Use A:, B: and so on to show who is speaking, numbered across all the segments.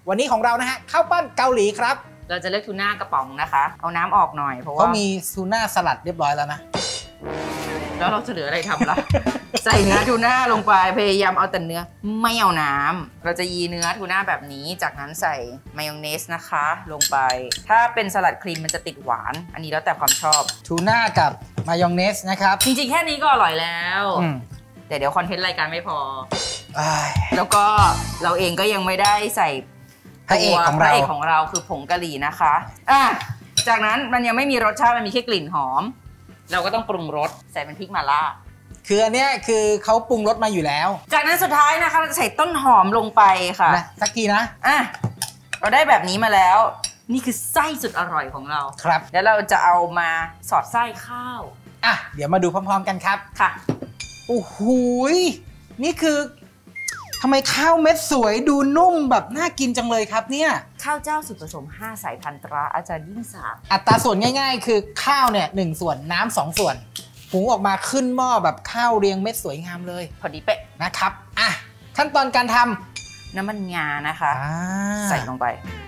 A: วันนี้ของเรานะฮะข้าวปั้นเกาหลีครับ
B: เราจะเลือกทูน่ากระป๋องนะคะเอาน้ำออกหน่อยเพราะว่า
A: เขามีทูน่าสลัดเรียบร้อยแล้วนะ
B: แล้วเราจะเหลืออะไรทำล่ะ ใส่เนื้อทูน่าลงไปพยายามเอาแต่เนื้อไม่เอาน้ำเราจะยีเนื้อทูน่าแบบนี้จากนั้นใส่มายองเนสนะคะลงไปถ้าเป็นสลัดครีมมันจะติดหวานอันนี้แล้วแต่ความชอบ
A: ทูน่ากับมายองเนสนะครับ
B: จริงๆแค่นี้ก็อร่อยแล้วแต่เดี๋ยวคอนเทนต์รายการไม่พอแล้วก็เราเองก็ยังไม่ได้ใส่
A: พระเอกของ
B: เราคือผงกะหรี่นะคะจากนั้นมันยังไม่มีรสชาติมันมีแค่กลิ่นหอมเราก็ต้องปรุงรสใส่เป็นพริกมาล่า
A: คืออันเนี้ยคือเขาปรุงรสมาอยู่แล้ว
B: จากนั้นสุดท้ายนะคะเราจะใส่ต้นหอมลงไปค่ะ
A: สักทีนะ
B: เราได้แบบนี้มาแล้วนี่คือไส้สุดอร่อยของเรา
A: ครับ
B: แล้วเราจะเอามาสอดไส้ข้าว
A: เดี๋ยวมาดูพร้อมๆกันครับ
B: ค่ะ
A: โอ้โหนี่คือทำไมข้าวเม็ดสวยดูนุ่มแบบน่ากินจังเลยครับเนี่ย
B: ข้าวเจ้าสูตรผสม5 สายพันธุ์ตราอาจารย์ยิ่งศักดิ์
A: อัตราส่วนง่ายๆคือข้าวเนี่ย1 ส่วนน้ำ2 ส่วนหุงออกมาขึ้นหม้อแบบข้าวเรียงเม็ดสวยงามเลย
B: พอดีเป๊ะ
A: นะครับขั้นตอนการท
B: ำน้ำมันงานะคะใส่ลงไป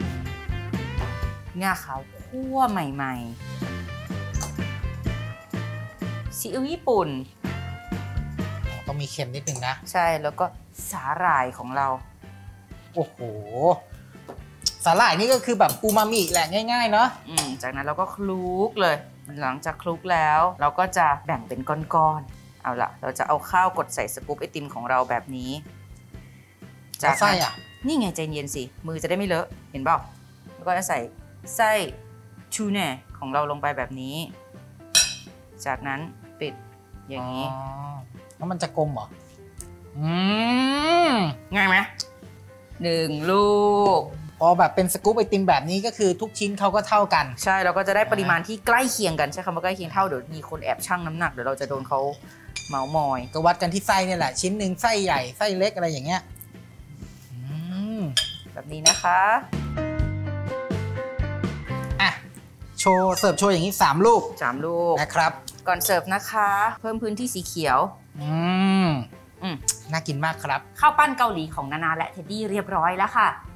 B: งาขาวคั่วใหม่ๆซีอิ๊วญี่ปุ่น
A: ต้องมีเค็มนิดนึงนะ
B: ใช่แล้วก็สาหร่ายของเรา
A: โอ้โหสาหร่ายนี่ก็คือแบบอูมามิแหละง่ายๆเนาะ
B: จากนั้นเราก็คลุกเลยหลังจากคลุกแล้วเราก็จะแบ่งเป็นก้อนๆเอาล่ะเราจะเอาข้าวกดใส่สกู๊ปไอติมของเราแบบนี้
A: จากไส้
B: นี่ไงใจเย็นสิมือจะได้ไม่เลอะเห็นเปล่าแล้วก็จะใส่ไส้ชูเน่ของเราลงไปแบบนี้จากนั้นปิดอย่างนี้
A: แล้วมันจะกลมเหรอ
B: ง่ายไหม1 ลูก
A: พอแบบเป็นสกู๊ปไอติมแบบนี้ก็คือทุกชิ้นเขาก็เท่ากัน
B: ใช่เราก็จะได้ปริมาณที่ใกล้เคียงกันใช่คำว่าใกล้เคียงเท่าเดี๋ยวมีคนแอบชั่งน้ำหนักเดี๋ยวเราจะโดนเขาเมามอย
A: ก็วัดกันที่ไส้เนี่ยแหละชิ้นหนึ่งไส้ใหญ่ไส้เล็กอะไรอย่างเงี้ย
B: แบบนี้นะคะ
A: โชว์เสิร์ฟโชว์อย่างนี้3 ลูกนะครับ
B: ก่อนเสิร์ฟนะคะเพิ่มพื้นที่สีเขียว
A: น่ากินมากครับ
B: ข้าวปั้นเกาหลีของนานาและเท็ดดี้เรียบร้อยแล้วค่ะ